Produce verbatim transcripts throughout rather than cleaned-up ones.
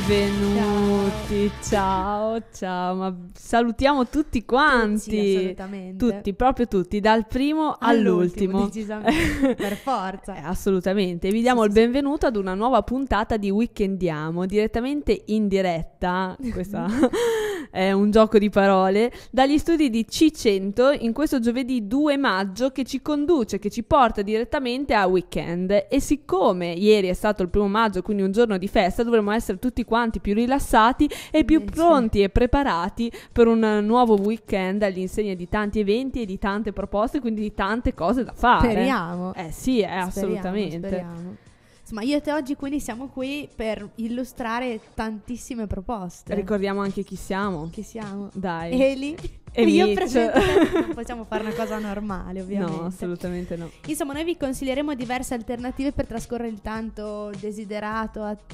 benvenuti, ciao, ciao, ma salutiamo tutti quanti, Tutti, assolutamente. tutti, proprio tutti, dal primo all'ultimo, all'ultimo, decisamente, per forza. Eh, assolutamente, vi diamo Sì, il sì, benvenuto ad una nuova puntata di Weekendiamo, direttamente in diretta, questa è un gioco di parole, dagli studi di C cento in questo giovedì due maggio che ci conduce, che ci porta direttamente a weekend. E siccome ieri è stato il primo maggio, quindi un giorno di festa, dovremmo essere tutti quanti più rilassati e più Invece. pronti e preparati per un nuovo weekend all'insegna di tanti eventi e di tante proposte, quindi di tante cose da fare. Speriamo. Eh sì, eh, Speriamo, assolutamente. speriamo. Insomma, io e te oggi quindi siamo qui per illustrare tantissime proposte. Ricordiamo anche chi siamo. Chi siamo? Dai. Eli E io Mitch. presento. Non possiamo fare una cosa normale, ovviamente. No, assolutamente no. Insomma, noi vi consiglieremo diverse alternative per trascorrere il tanto desiderato, at-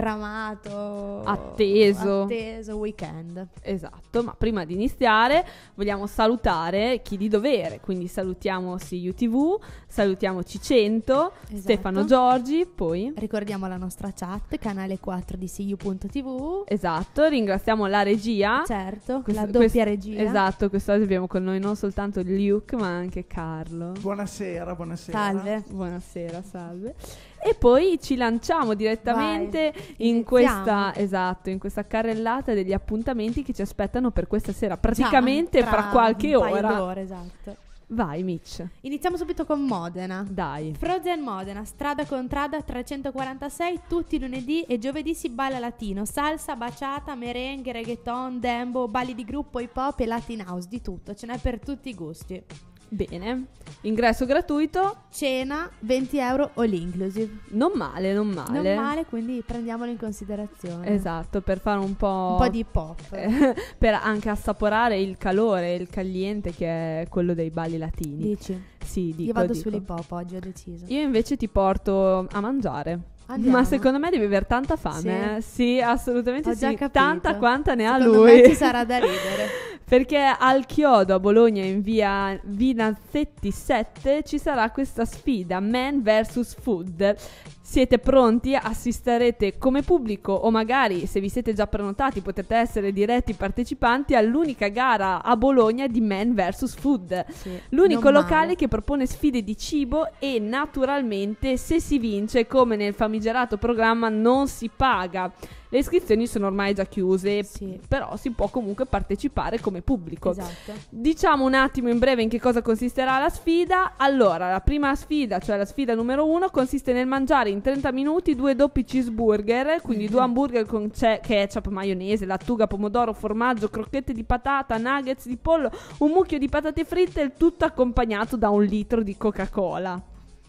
bramato, Atteso. atteso weekend. Esatto, ma prima di iniziare vogliamo salutare chi di dovere, quindi salutiamo C U T V, salutiamo C cento, Esatto. Stefano Giorgi, poi... Ricordiamo la nostra chat, canale quattro di C U punto T V. Esatto, ringraziamo la regia. Certo, Questo- la doppia quest- regia. Esatto, quest'oggi abbiamo con noi non soltanto Luke ma anche Carlo. Buonasera, buonasera. Salve. Buonasera, salve. E poi ci lanciamo direttamente Vai, in iniziamo. questa, esatto, in questa carrellata degli appuntamenti che ci aspettano per questa sera, praticamente Già, fra tra qualche un paio ora. d'ore, esatto. Vai Mitch, Iniziamo subito con Modena. dai. Frozen Modena, strada contrada trecentoquarantasei, tutti i lunedì e giovedì si balla latino, salsa, baciata, merengue, reggaeton, dembo, balli di gruppo, hip hop e latin house, di tutto, ce n'è per tutti i gusti. Bene, ingresso gratuito, Cena, venti euro all inclusive. non male, non male. Non male, quindi prendiamolo in considerazione. Esatto, per fare un po'... Un po' di hip hop. eh, per anche assaporare il calore, il caliente che è quello dei balli latini. Dici? Sì, dico, Io vado dico. sull'hip hop oggi, ho deciso. Io invece ti porto a mangiare. Andiamo. Ma secondo me devi avere tanta fame, eh? Sì, assolutamente Ho già sì, capito. tanta quanta ne ha Secondo lui. me ci sarà da ridere. Perché al Chiodo a Bologna in via Vinazzetti sette ci sarà questa sfida Man versus Food. Siete pronti? Assisterete come pubblico o magari se vi siete già prenotati potete essere diretti partecipanti all'unica gara a Bologna di Man versus Food. Sì, L'unico non locale male. che propone sfide di cibo e naturalmente se si vince come nel famigerato programma non si paga. Le iscrizioni sono ormai già chiuse, Sì. però si può comunque partecipare come pubblico. Esatto. Diciamo un attimo in breve in che cosa consisterà la sfida. Allora, la prima sfida, cioè la sfida numero uno, consiste nel mangiare in trenta minuti due doppi cheeseburger, quindi due hamburger con ce- ketchup, maionese, lattuga, pomodoro, formaggio, crocchette di patata, nuggets di pollo, un mucchio di patate fritte, il tutto accompagnato da un litro di Coca-Cola.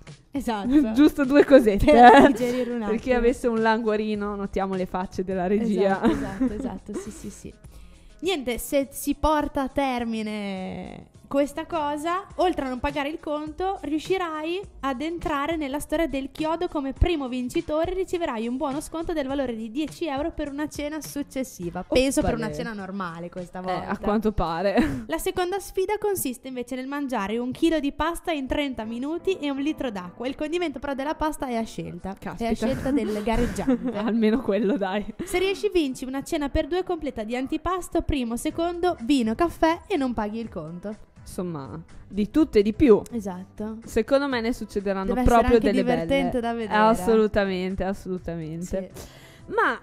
Esatto. Giusto due cosette, Per eh? digerire un Per chi attimo. avesse un languorino, notiamo le facce della regia. Esatto, esatto, esatto, sì, sì, sì. Niente, se si porta a termine questa cosa, oltre a non pagare il conto, riuscirai ad entrare nella storia del chiodo come primo vincitore e riceverai un buono sconto del valore di dieci euro per una cena successiva. Penso per Oppale. una cena normale questa Eh, volta. a quanto pare. La seconda sfida consiste invece nel mangiare un chilo di pasta in trenta minuti e un litro d'acqua. Il condimento però della pasta è a scelta. Caspita. È a scelta del gareggiante. Almeno quello, dai. Se riesci vinci una cena per due completa di antipasto, primo, secondo, vino, caffè e non paghi il conto. Insomma, di tutto e di più. Esatto. Secondo me ne succederanno Deve essere proprio anche delle divertente belle. da vedere. Assolutamente, assolutamente. Sì. Ma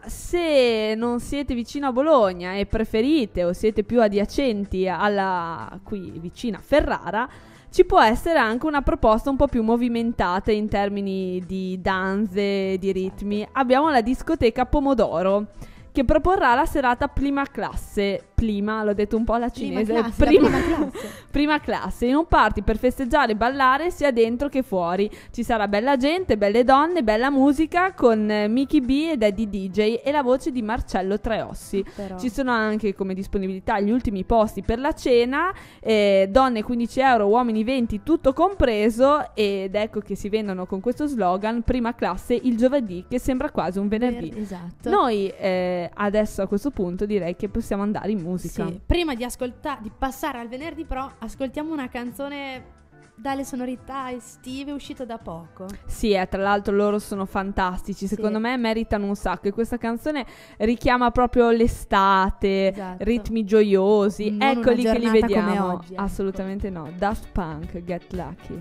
se non siete vicino a Bologna e preferite o siete più adiacenti alla qui vicina Ferrara, ci può essere anche una proposta un po' più movimentata in termini di danze, di ritmi. Abbiamo la discoteca Pomodoro che proporrà la serata prima classe. Prima, l'ho detto un po' alla Prima cinese. classe, la prima, prima classe. prima classe, in un party per festeggiare e ballare sia dentro che fuori. Ci sarà bella gente, belle donne, bella musica con eh, Mickey B ed Eddie D J e la voce di Marcello Treossi. Però. Ci sono anche come disponibilità gli ultimi posti per la cena, eh, donne quindici euro, uomini venti, tutto compreso, ed ecco che si vendono con questo slogan prima classe il giovedì, che sembra quasi un venerdì. Ver- esatto. Noi eh, adesso a questo punto direi che possiamo andare in musica. Sì. Prima di ascoltare, di passare al venerdì, però, ascoltiamo una canzone dalle sonorità estive, è uscito da poco. Sì, eh, tra l'altro loro sono fantastici, Sì. secondo me meritano un sacco, e questa canzone richiama proprio l'estate, Esatto. ritmi gioiosi, Non una eccoli che li giornata come vediamo. oggi, ecco. Assolutamente no. Daft Punk, Get Lucky.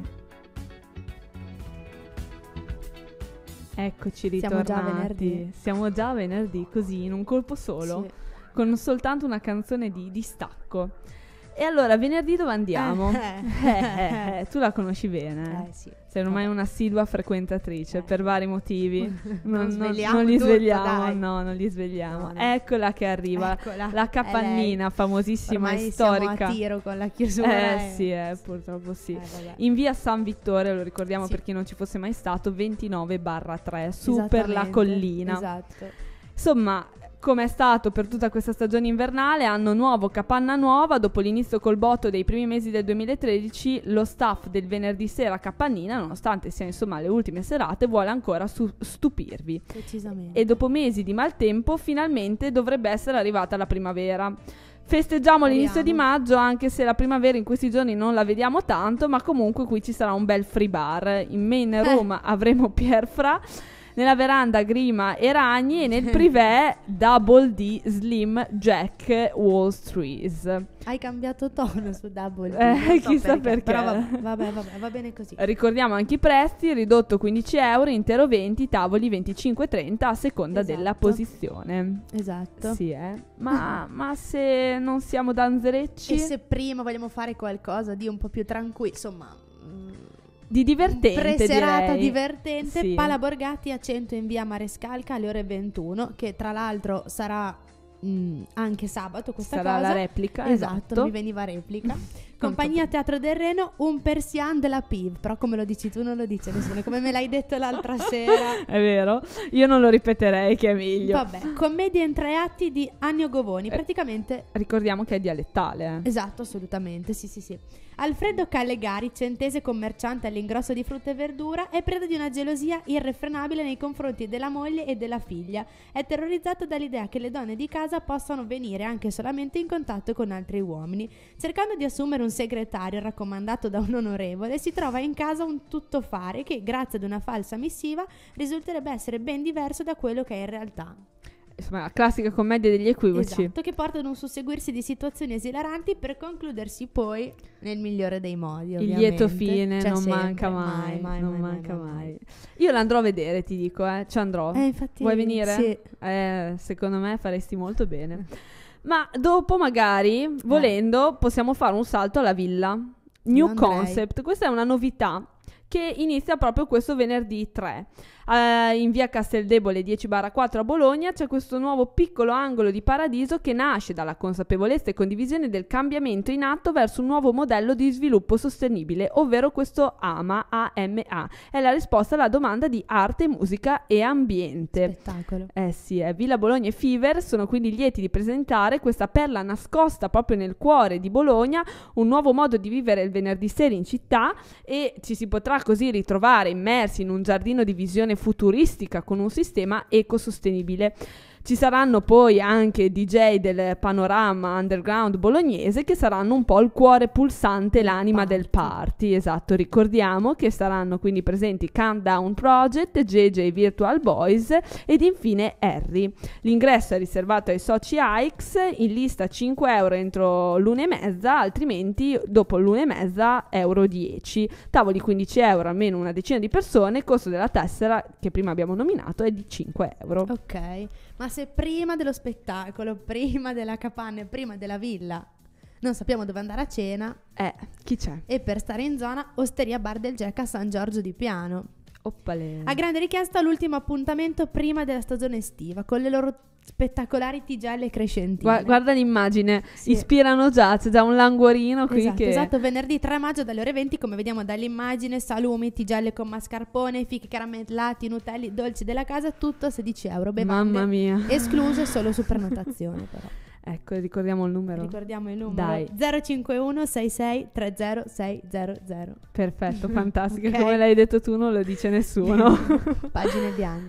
Eccoci Siamo già ritornati. venerdì. Siamo già venerdì, così in un colpo solo, Sì. con soltanto una canzone di distacco. E allora, venerdì dove andiamo? Eh. Eh, eh, eh, tu la conosci bene. Eh sì. Sei ormai un'assidua frequentatrice Eh. per vari motivi. Non sveliamo non li tutto, svegliamo, dai. no, non li svegliamo. No, no. Eccola che arriva. Eccola, La è capannina, lei. famosissima Ormai e storica. siamo a tiro con la chiusura. Eh sì, eh, purtroppo sì. Eh, vabbè. In via San Vittore, lo ricordiamo Sì. per chi non ci fosse mai stato, ventinove barra tre, su per la Esattamente, collina. Esatto. Insomma, come è stato per tutta questa stagione invernale, anno nuovo, capanna nuova. Dopo l'inizio col botto dei primi mesi del duemilatredici, lo staff del venerdì sera capannina, nonostante sia insomma le ultime serate, vuole ancora su- stupirvi. Decisamente. E dopo mesi di maltempo, finalmente dovrebbe essere arrivata la primavera. Festeggiamo l'inizio di Speriamo. maggio, anche se la primavera in questi giorni non la vediamo tanto, ma comunque qui ci sarà un bel free bar. In main room avremo Pierfra, nella veranda Grima e Ragni, e nel privé Double D Slim Jack Wall Street. Hai cambiato tono su Double D. Eh, non so chissà perché. Però vabbè, vabbè, vabbè, va bene così. Ricordiamo anche i prezzi: ridotto quindici euro, intero venti, tavoli venticinque trenta a seconda Esatto. della posizione. Esatto. Sì, eh. Ma, ma se non siamo danzerecci, E se prima vogliamo fare qualcosa di un po' più tranquillo, insomma, mm, di divertente, preserata direi. divertente, Sì. Pala Borgatti a cento in via Marescalca alle ore ventuno, che tra l'altro sarà mm, anche sabato questa Sarà cosa. la replica, Esatto, esatto. mi veniva replica. Compagnia Teatro del Reno, un persian della P I V, però come lo dici tu non lo dice nessuno, come me l'hai detto l'altra sera. È vero? Io non lo ripeterei, che è meglio. Vabbè, commedia in tre atti di Annio Govoni, Eh. praticamente. Ricordiamo che è dialettale. eh. Esatto, assolutamente, sì sì sì. Alfredo Callegari, centese commerciante all'ingrosso di frutta e verdura, è preda di una gelosia irrefrenabile nei confronti della moglie e della figlia. È terrorizzato dall'idea che le donne di casa possano venire anche solamente in contatto con altri uomini. Cercando di assumere un segretario raccomandato da un onorevole, si trova in casa un tuttofare che, grazie ad una falsa missiva, risulterebbe essere ben diverso da quello che è in realtà. Insomma, la classica commedia degli equivoci. Esatto, che porta ad un susseguirsi di situazioni esilaranti per concludersi poi nel migliore dei modi, Il ovviamente. lieto fine C'è non sempre, manca mai, mai, non mai, manca mai, mai. mai. Io l'andrò a vedere, ti dico, eh, ci andrò. Eh, infatti, Vuoi venire? sì. Eh, secondo me faresti molto bene. Ma dopo magari, volendo, possiamo fare un salto alla villa. New andrei. Concept, questa è una novità che inizia proprio questo venerdì tre. Eh, in via Casteldebole dieci barra quattro a Bologna c'è questo nuovo piccolo angolo di paradiso che nasce dalla consapevolezza e condivisione del cambiamento in atto verso un nuovo modello di sviluppo sostenibile, ovvero questo A M A, A M A. È la risposta alla domanda di arte, musica e ambiente. Spettacolo. Eh sì, eh. Villa Bologna e Fever sono quindi lieti di presentare questa perla nascosta proprio nel cuore di Bologna, un nuovo modo di vivere il venerdì sera in città, e ci si potrà così ritrovare immersi in un giardino di visione futuristica con un sistema ecosostenibile. Ci saranno poi anche D J del panorama underground bolognese che saranno un po' il cuore pulsante, l'anima del party. Esatto, ricordiamo che saranno quindi presenti Countdown Project, J J Virtual Boys ed infine Harry. L'ingresso è riservato ai soci A X, in lista cinque euro entro l'una e mezza, altrimenti dopo l'una e mezza euro dieci. Tavoli quindici euro, almeno una decina di persone. Costo della tessera, che prima abbiamo nominato, è di cinque euro. Ok, ma se prima dello spettacolo, prima della capanna e prima della villa non sappiamo dove andare a cena, Eh, chi c'è? e per stare in zona, Osteria Bar del Jack a San Giorgio di Piano. Oppale. A grande richiesta l'ultimo appuntamento prima della stagione estiva, con le loro spettacolari tigelle crescentine. Gua- guarda l'immagine, Sì. ispirano già, c'è già un languorino qui Esatto, che... esatto, venerdì tre maggio dalle ore venti, come vediamo dall'immagine, salumi, tigelle con mascarpone, fichi caramellati, nutelli, dolci della casa, tutto a sedici euro, bevande Mamma mia. escluse solo su prenotazione però. Ecco, ricordiamo il numero. Ricordiamo il numero Dai. zero cinque uno sei sei tre zero sei zero zero. Perfetto, fantastico. Ok. Come l'hai detto tu non lo dice nessuno. Pagine bianche.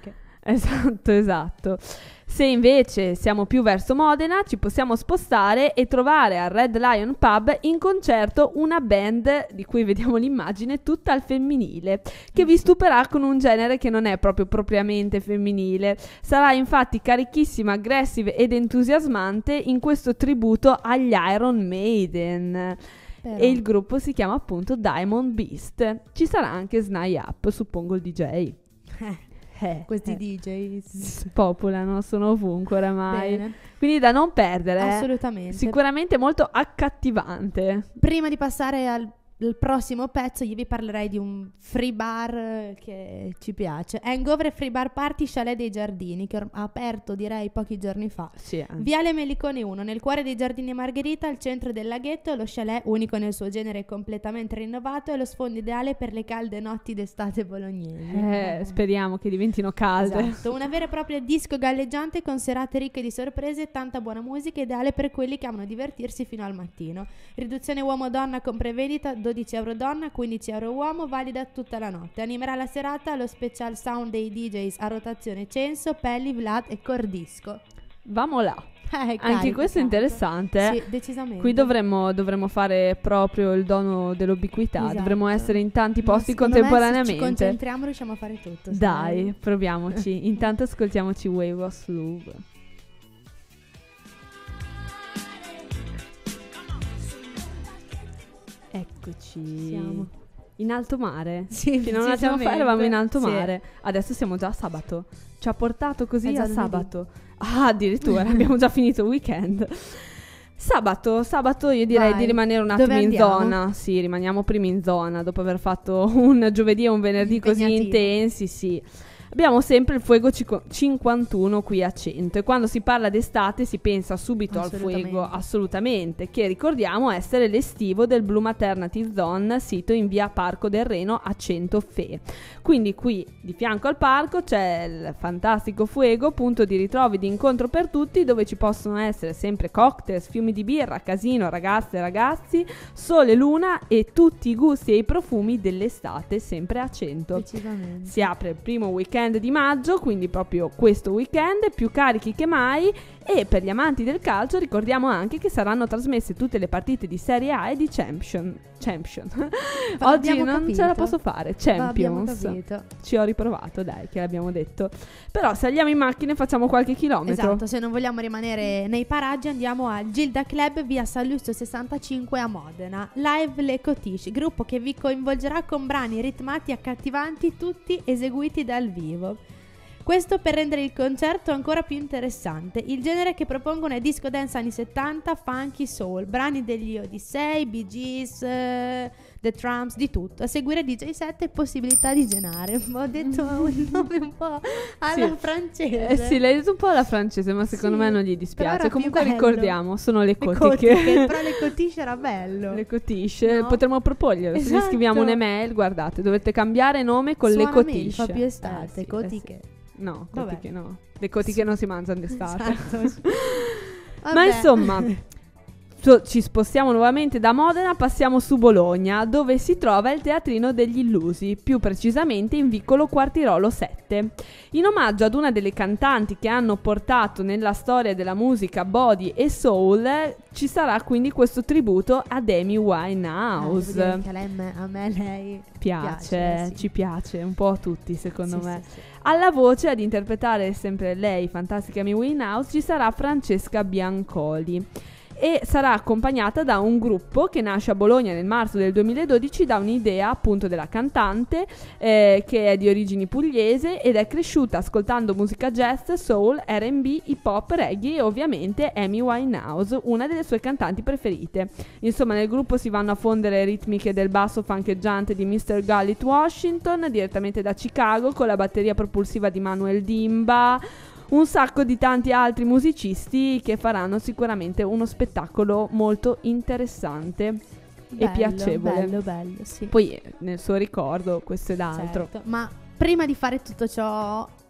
Esatto, esatto. Se invece siamo più verso Modena, ci possiamo spostare e trovare al Red Lion Pub in concerto una band di cui vediamo l'immagine tutta al femminile, che vi stuperà con un genere che non è proprio propriamente femminile. Sarà infatti carichissima, aggressive ed entusiasmante in questo tributo agli Iron Maiden. Però. E il gruppo si chiama appunto Diamond Beast. Ci sarà anche Sny Up, suppongo il D J. Eh. Eh, Questi eh. D J spopolano, sono ovunque oramai. Bene. Quindi da non perdere. Assolutamente. Sicuramente molto accattivante. Prima di passare al il prossimo pezzo io vi parlerei di un free bar che ci piace. Hangover Free Bar Party Chalet dei Giardini, che ha aperto direi pochi giorni fa. Sì, eh. Viale Melicone uno, nel cuore dei Giardini Margherita, al centro del laghetto. Lo chalet, unico nel suo genere e completamente rinnovato, è lo sfondo ideale per le calde notti d'estate bolognesi. Eh, speriamo che diventino calde. Esatto, una vera e propria disco galleggiante con serate ricche di sorprese e tanta buona musica, ideale per quelli che amano divertirsi fino al mattino. Riduzione uomo-donna con prevendita dodici euro donna, quindici euro uomo, valida tutta la notte. Animerà la serata lo special sound dei D Js a rotazione Censo, Pelli, Vlad e Cordisco. Vamo là. Eh, Anche carico, questo è carico. interessante. Sì, decisamente. Qui dovremmo, dovremmo fare proprio il dono dell'ubiquità. Esatto. Dovremmo essere in tanti Ma posti secondo me, se contemporaneamente. ci concentriamo riusciamo a fare tutto. Dai, sai? proviamoci. Intanto ascoltiamoci Wave of Love. Eccoci. Siamo. In alto mare. Sì, Fino a un attimo fa decisamente. eravamo in alto Sì. mare. Adesso siamo già a sabato. Ci ha portato così È già a lunedì. sabato. Ah, addirittura abbiamo già finito il weekend. Sabato, sabato io direi Vai. di rimanere un Dove attimo in andiamo? zona. Sì, rimaniamo prima in zona dopo aver fatto un giovedì e un venerdì così Impegnativo. intensi, sì. Abbiamo sempre il Fuego cico- cinquantuno qui a Cento e quando si parla d'estate si pensa subito al Assolutamente. Fuego, assolutamente, che ricordiamo essere l'estivo del Blue Maternity Zone sito in via Parco del Reno a Cento Fe. Quindi qui di fianco al parco c'è il fantastico Fuego, punto di ritrovi di incontro per tutti, dove ci possono essere sempre cocktail, fiumi di birra, casino, ragazze e ragazzi, sole, luna e tutti i gusti e i profumi dell'estate sempre a Cento. Decisamente. Si apre il primo weekend di maggio, quindi proprio questo weekend, più carichi che mai, e per gli amanti del calcio ricordiamo anche che saranno trasmesse tutte le partite di Serie A e di Champion. Champion. Ma Oggi abbiamo non capito. ce la posso fare. Ma abbiamo Champions. capito. Ci ho riprovato, dai, che l'abbiamo detto. Però saliamo in macchina e facciamo qualche chilometro. Esatto, se non vogliamo rimanere nei paraggi andiamo al Gilda Club via San Lusto sessantacinque a Modena. Live Le Cotiche, gruppo che vi coinvolgerà con brani ritmati e accattivanti, tutti eseguiti dal vivo. Questo per rendere il concerto ancora più interessante. Il genere che propongono è disco dance anni settanta, funky, soul, brani degli Odyssey, Bee Gees, eh, The Trumps, di tutto. A seguire D J set e possibilità di genare. Ho detto un nome un po' alla Sì. francese. Eh sì, l'hai detto un po' alla francese, ma secondo Sì, me non gli però dispiace. era più Comunque bello. ricordiamo, sono le Le cotiche. cotiche, però le cotiche era bello. Le cotisce, No? potremmo proporglielo. Se gli Esatto. scriviamo un'email, guardate, dovete cambiare nome con le Suona meglio, cotisce. fa più estate, Eh sì, eh cotiche. sì. No, Vabbè. cotiche no. Le cotiche non si mangiano d'estate. Esatto. Ma Vabbè. insomma, so- ci spostiamo nuovamente da Modena, passiamo su Bologna, dove si trova il Teatrino degli Illusi, più precisamente in Vicolo Quartirolo sette. In omaggio ad una delle cantanti che hanno portato nella storia della musica body e soul, ci sarà quindi questo tributo ad Amy Eh, Winehouse. devo dire che a, lei, a me lei Piace, piace, eh, sì. ci piace un po' a tutti secondo Sì, me. sì, sì. Alla voce ad interpretare sempre lei, fantastica Amy Winehouse, ci sarà Francesca Biancoli e sarà accompagnata da un gruppo che nasce a Bologna nel marzo del duemiladodici da un'idea appunto della cantante eh, che è di origini pugliese ed è cresciuta ascoltando musica jazz, soul, R and B, hip hop, reggae e ovviamente Amy Winehouse, una delle sue cantanti preferite. Insomma, nel gruppo si vanno a fondere ritmiche del basso funkeggiante di mister Gullit Washington direttamente da Chicago con la batteria propulsiva di Manuel Dimba, un sacco di tanti altri musicisti che faranno sicuramente uno spettacolo molto interessante e Bello, piacevole. Bello, bello, sì. Poi eh, nel suo ricordo questo ed altro. Certo. Ma prima di fare tutto ciò,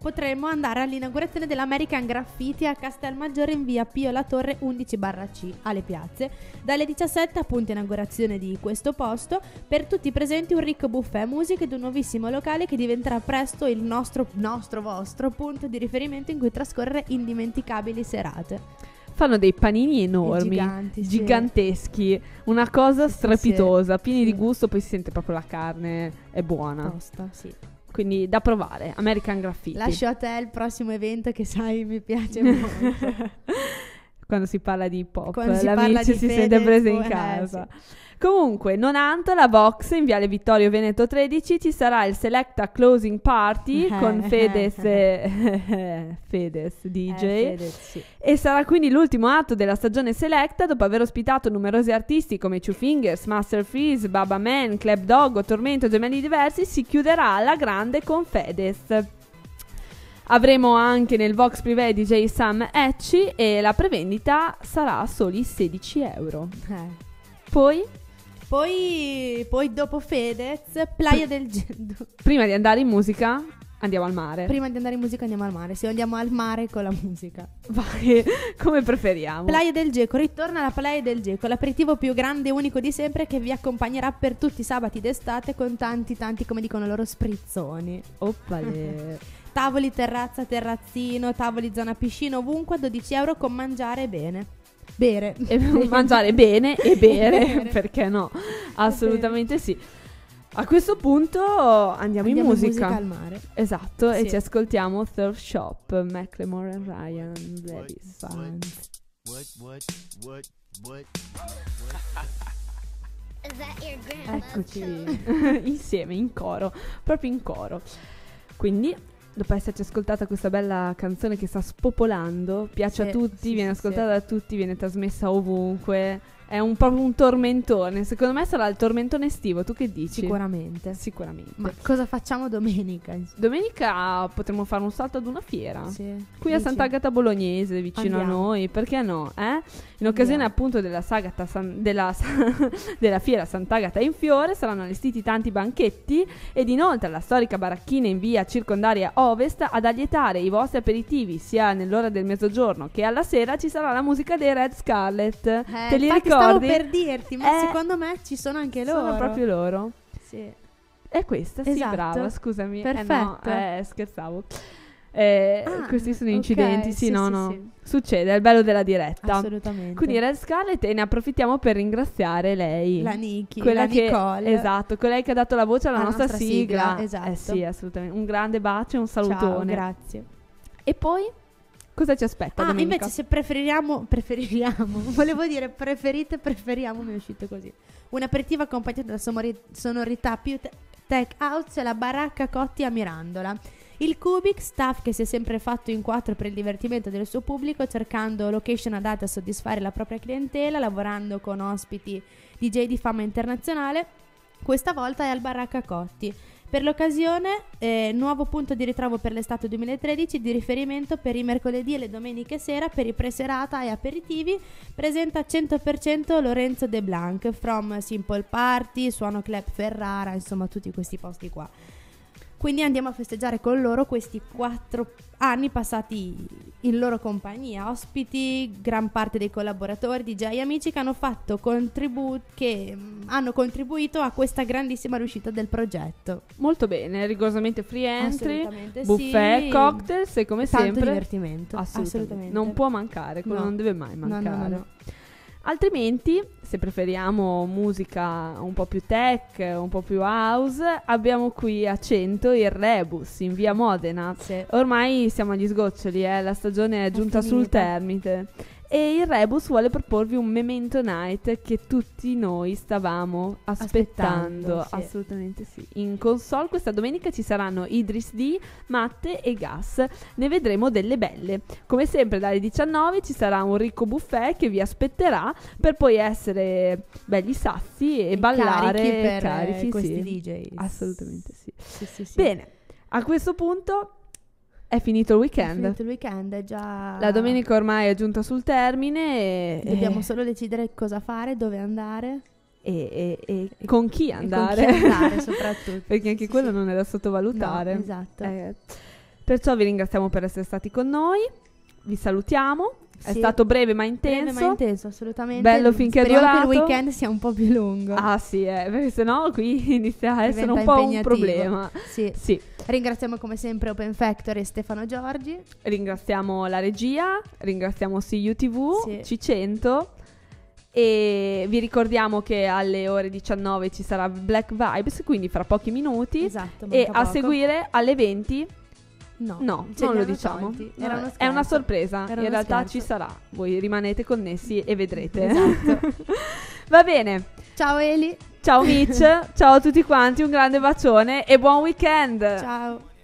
potremo andare all'inaugurazione dell'American Graffiti a Castelmaggiore in via Pio La Torre undici barra C alle Piazze. Dalle diciassette, appunto, inaugurazione di questo posto. Per tutti i presenti un ricco buffet musica ed un nuovissimo locale che diventerà presto il nostro, nostro vostro punto di riferimento in cui trascorrere indimenticabili serate. Fanno dei panini enormi, giganti, sì. giganteschi, una cosa Sì, sì, strepitosa, sì. pieni Sì. di gusto, poi si sente proprio la carne, è buona. Tosta, sì. Quindi da provare, American Graffiti. Lascio a te il prossimo evento che sai mi piace molto. Quando si parla di hip hop, Quando si parla l'amici di si Fedez, sente presa in eh, casa. sì. Comunque, Nonanto, la Vox in Viale Vittorio Veneto tredici, ci sarà il Selecta Closing Party con Fedez, e- Fedez D J. Eh, Fedez, sì. E sarà quindi l'ultimo atto della stagione Selecta, dopo aver ospitato numerosi artisti come Two Fingers, Master Freeze, Baba Man, Club Dog, Tormento, Gemelli Diversi. Si chiuderà alla grande con Fedez. Avremo anche nel Vox Privé D J Sam Ecci e la prevendita sarà a soli sedici euro. Eh. Poi, Poi, poi dopo Fedez, Playa del Gendo. prima di andare in musica, andiamo al mare. Prima di andare in musica andiamo al mare. Se andiamo al mare con la musica. Vai, come preferiamo. Playa del Geco, ritorna la Playa del Geco, l'aperitivo più grande e unico di sempre che vi accompagnerà per tutti i sabati d'estate con tanti tanti, come dicono loro, sprizzoni. Oppale. Tavoli, terrazza, terrazzino, tavoli, zona piscina, ovunque a dodici euro con mangiare e bene. Bere. E mangiare bene e bere, Bere. perché no? Assolutamente sì. A questo punto andiamo, Andiamo in in musica. musica al mare. Esatto, e Sì. ci ascoltiamo Thrift Shop, Macklemore and Ryan Davis. What, what, what, what? Is that your grandma's Eccoci show? insieme, in coro, proprio in coro. Quindi, dopo esserci ascoltata questa bella canzone che sta spopolando, piace Sì, a tutti, sì, viene sì, ascoltata da tutti, viene trasmessa ovunque. È un proprio un tormentone. Secondo me sarà il tormentone estivo. Tu che dici? Sicuramente. Sicuramente. Ma cosa facciamo domenica? insomma? Domenica potremo fare un salto ad una fiera. Sì. Qui a Dici? Sant'Agata Bolognese, vicino Andiamo. a noi, perché no? Eh? In occasione Andiamo. appunto della, sagata San- della, della fiera Sant'Agata in fiore saranno allestiti tanti banchetti ed inoltre la storica baracchina in via circondaria Ovest ad allietare i vostri aperitivi sia nell'ora del mezzogiorno che alla sera ci sarà la musica dei Red Scarlet. Eh, Te li infatti ricordi? stavo per dirti, ma Eh, secondo me ci sono anche loro. Sono proprio loro. Sì. È questa, sì, Esatto. brava, scusami. Perfetto. Eh, no, eh, scherzavo. Eh, Ah, questi sono ok, incidenti, sì, sì, no, sì, no. sì. Succede, è il bello della diretta. Assolutamente. Quindi Red Scarlet, e ne approfittiamo per ringraziare lei. La Niki, Quella la che, Nicole. esatto, colei che ha dato la voce alla Alla nostra, nostra sigla. sigla, esatto. Eh sì, assolutamente. Un grande bacio e un Ciao, salutone. grazie. E poi cosa ci aspetta Ah, domenica? invece se preferiamo, preferiamo, volevo dire preferite, preferiamo, mi è uscito così. Un aperitivo accompagnato da sonori- sonorità più te- tech house, la baracca Cotti a Mirandola. Il Cubic, staff che si è sempre fatto in quattro per il divertimento del suo pubblico, cercando location adatte a soddisfare la propria clientela, lavorando con ospiti D J di fama internazionale. Questa volta è al Baracca Cotti. Per l'occasione, eh, nuovo punto di ritrovo per l'estate duemilatredici, di riferimento per i mercoledì e le domeniche sera per i preserata e aperitivi. Presenta cento per cento Lorenzo De Blanc, from Simple Party, Suono Club Ferrara, insomma tutti questi posti qua. Quindi andiamo a festeggiare con loro questi quattro anni passati in loro compagnia, ospiti, gran parte dei collaboratori, D J e amici che hanno fatto contribu- che mm, hanno contribuito a questa grandissima riuscita del progetto. Molto bene, rigorosamente free entry, Assolutamente buffet, sì. cocktails e come Tanto sempre divertimento. assolutamente. Assolutamente. Non può mancare, quello No. non deve mai No, no, no, mancare. no. Altrimenti, se preferiamo musica un po' più tech, un po' più house, abbiamo qui a cento il Rebus in via Modena. Sì. Ormai siamo agli sgoccioli, eh, la stagione è giunta sul finita. termine. E il Rebus vuole proporvi un Memento Night che tutti noi stavamo aspettando. Aspettando, sì. Assolutamente sì. In console questa domenica ci saranno Idris D, Matte e Gas. Ne vedremo delle belle. Come sempre dalle diciannove ci sarà un ricco buffet che vi aspetterà per poi essere belli sazi e, E ballare carichi per, eh, carichi, questi sì. D J. Assolutamente sì. Sì, sì, sì. Bene, a questo punto è finito il È weekend. finito il weekend, è già... La domenica ormai è giunta sul termine e, Dobbiamo e- solo decidere cosa fare, dove andare. e- e- e con chi E andare. con chi andare soprattutto. Perché anche Sì, quello sì. non è da sottovalutare. No, esatto. Eh, Perciò vi ringraziamo per essere stati con noi. Vi salutiamo. È Sì. stato breve ma intenso. Breve ma intenso, assolutamente. Bello finché è Speriamo durato. che il weekend sia un po' più lungo. Ah sì, eh, perché sennò qui inizia a essere Diventa un po' un impegnativo. problema. Sì. Sì. Ringraziamo come sempre Open Factory e Stefano Giorgi. Ringraziamo la regia, ringraziamo See You T V, Sì. C cento e vi ricordiamo che alle ore diciannove ci sarà Black Vibes, quindi fra pochi minuti. Esatto. E manca a poco. seguire alle venti, No, no, ce non li lo hanno diciamo. tolti. Era No, uno è una scherzo. sorpresa, Era in uno realtà scherzo. ci sarà. Voi rimanete connessi e vedrete. Esatto. Va bene. Ciao Eli. Ciao Mitch, ciao a tutti quanti, un grande bacione e buon weekend. Ciao.